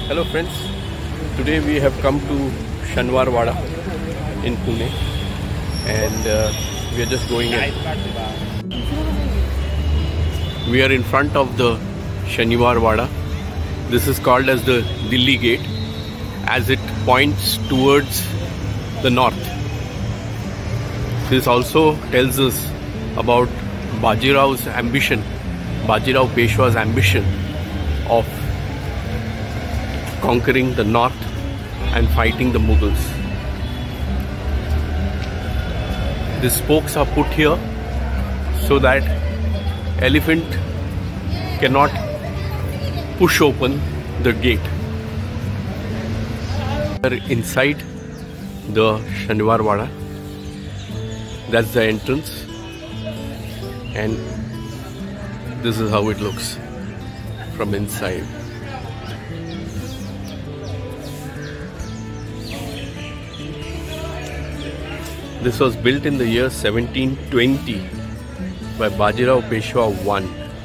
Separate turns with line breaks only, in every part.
Hello friends, today we have come to Shaniwar Wada in Pune and we are just going in. We are in front of the Shaniwar Wada. This is called as the Delhi Gate as it points towards the north. This also tells us about Bajirau's ambition, Bajirao Peshwa's ambition of conquering the north and fighting the Mughals. The spokes are put here so that elephant cannot push open the gate. We are inside the Shaniwar Wada. That's the entrance and this is how it looks from inside. This was built in the year 1720 by Bajirao Peshwa I.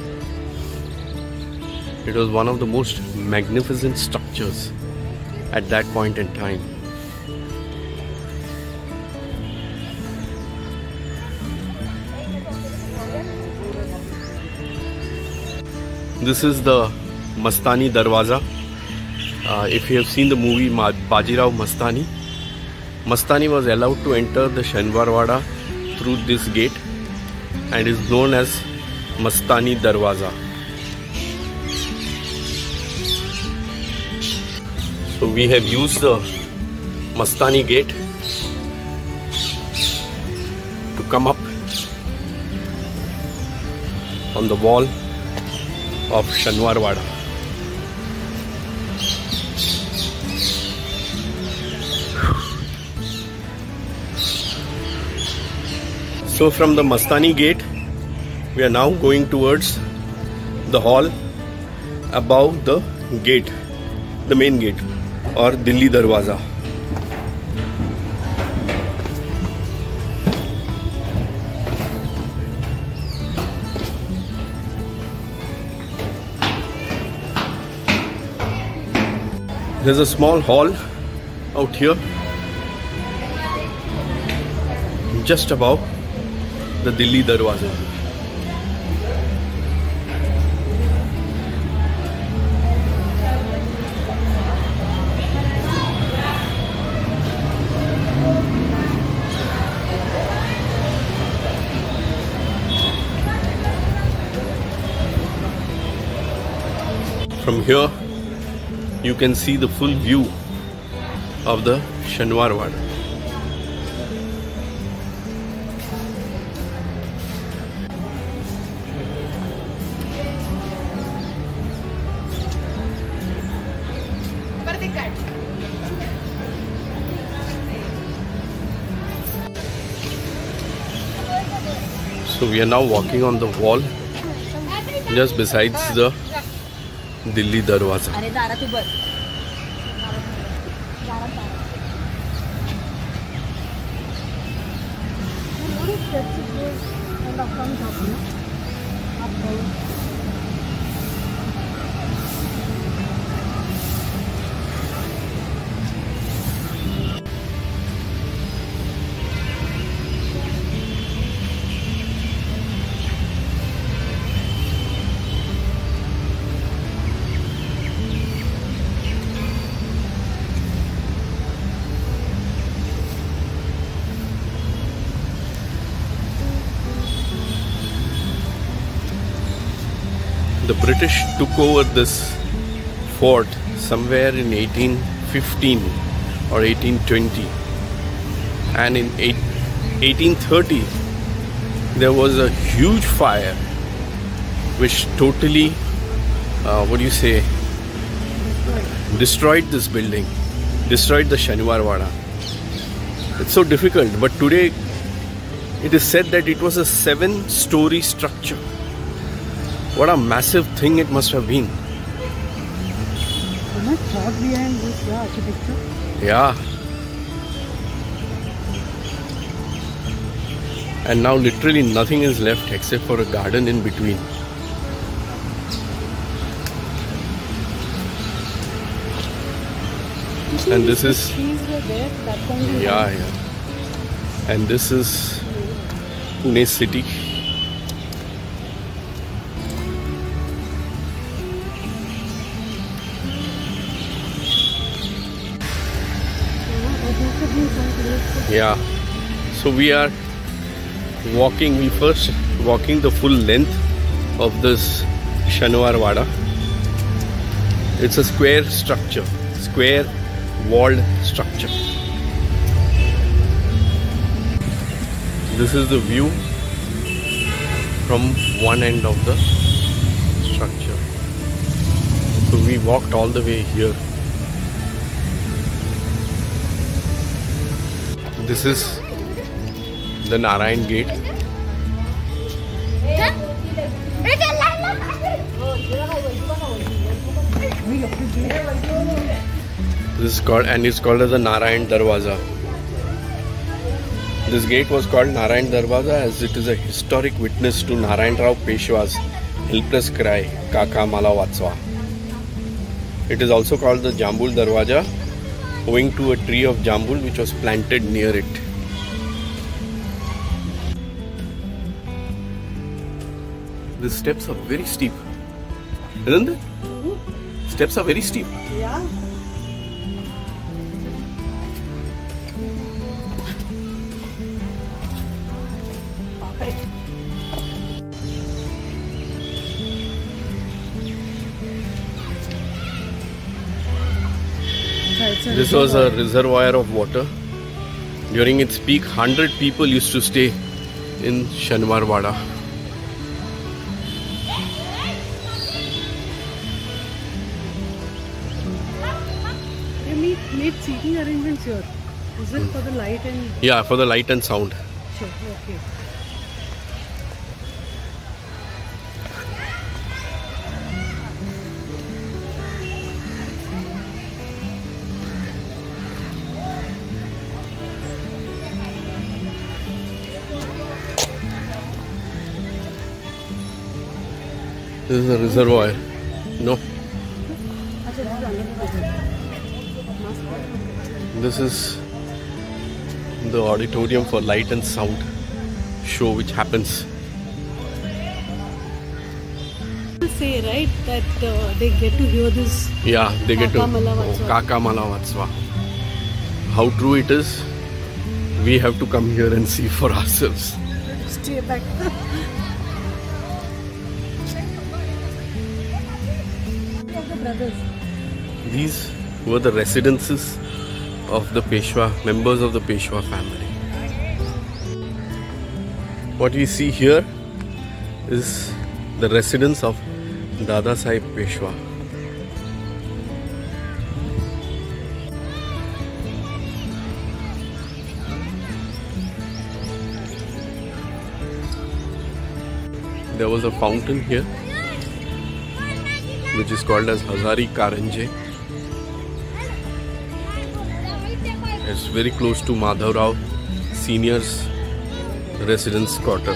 It was one of the most magnificent structures at that point in time. This is the Mastani Darwaza. If you have seen the movie Bajirao Mastani, Mastani was allowed to enter the Shaniwar Wada through this gate and is known as Mastani Darwaza. So we have used the Mastani gate to come up on the wall of Shaniwar Wada. So from the Mastani gate, we are now going towards the hall above the gate, the main gate or Delhi Darwaza. There's a small hall out here just above the Delhi Darwaza. From here you can see the full view of the Shaniwar Wada. So we are now walking on the wall just besides the Delhi Darwaza. The British took over this fort somewhere in 1815 or 1820, and in 1830 there was a huge fire which totally destroyed this building, destroyed the Shaniwar Wada. It's so difficult, but today it is said that it was a 7-story structure. What a massive thing it must have been.
So much thought behind this architecture.
Yeah. And now literally nothing is left except for a garden in between. And this is
trees were there that point in time.
yeah. And this is Pune city. Yeah. So we are walking. We first walking the full length of this Shaniwar Wada. It's a square structure, square walled structure. This is the view from one end of the structure. So we walked all the way here. This is the Narayan Gate. This is called, and it's called as the Narayan Darwaza. This gate was called Narayan Darwaza as it is a historic witness to Narayan Rao Peshwa's helpless cry, Kaka Mala Vatsva. It is also called the Jambul Darwaja, owing to a tree of Jambul which was planted near it. The steps are very steep, isn't it? Steps are very steep.
Yeah.
This was a reservoir of water. During its peak, 100 people used to stay in Shaniwar Wada.
They made seating arrangements here. Is it for the light and...
Yeah, for the light and sound.
Sure, okay.
This is a reservoir. No. This is the auditorium for light and sound show which happens.
Say right that they get to hear this.
Yeah, they get to
Kaka Mala
Kaka Mala
Vatsva.
Vatsva. How true it is, we have to come here and see for ourselves.
Stay back.
These were the residences of the Peshwa, members of the Peshwa family. What we see here is the residence of Dada Sahib Peshwa. There was a fountain here which is called as Hazari Karanje. It's very close to Madhav Rao Senior's residence quarter.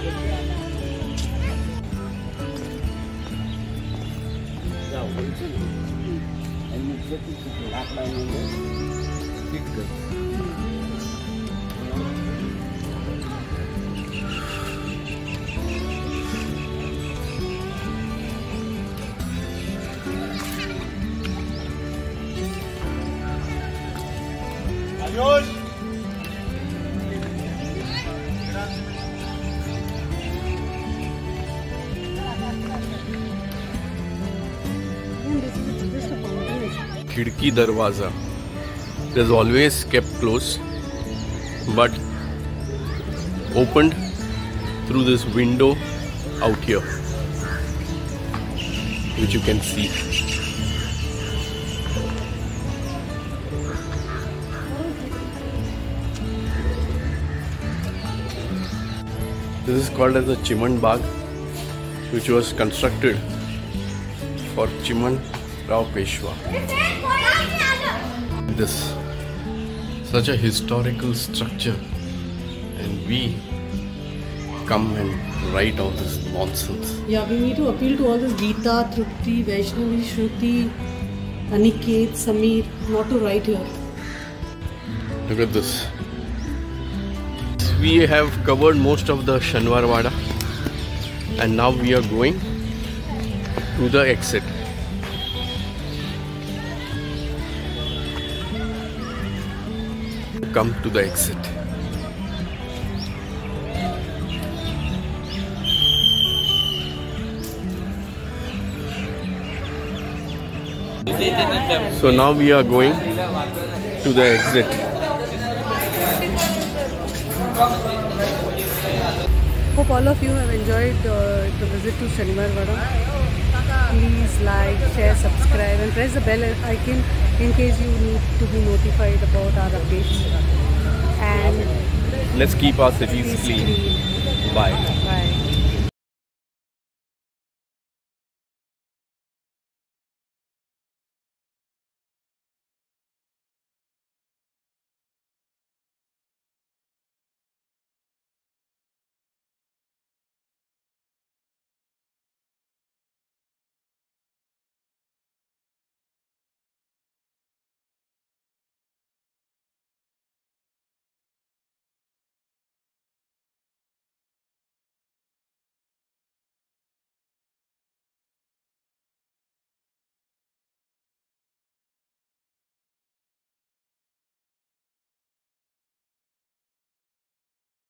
Khidki Darwaza. It is always kept closed but opened through this window out here, which you can see. This is called as the Chiman Bagh, which was constructed for Chiman Rao Peshwa. This such a historical structure, and we come and write all this nonsense.
Yeah, we need to appeal to all this Gita, Trupti, Vaishnavi, Shruti, Aniket, Sameer, not to write here.
Look at this. We have covered most of the Shaniwar Wada and now we are going to the exit. Come to the exit. So now we are going to the exit.
Hope all of you have enjoyed the visit to Shaniwar Wada. Please like, share, subscribe and press the bell icon in case you need to be notified about our updates. And
Let's keep our cities clean. Bye.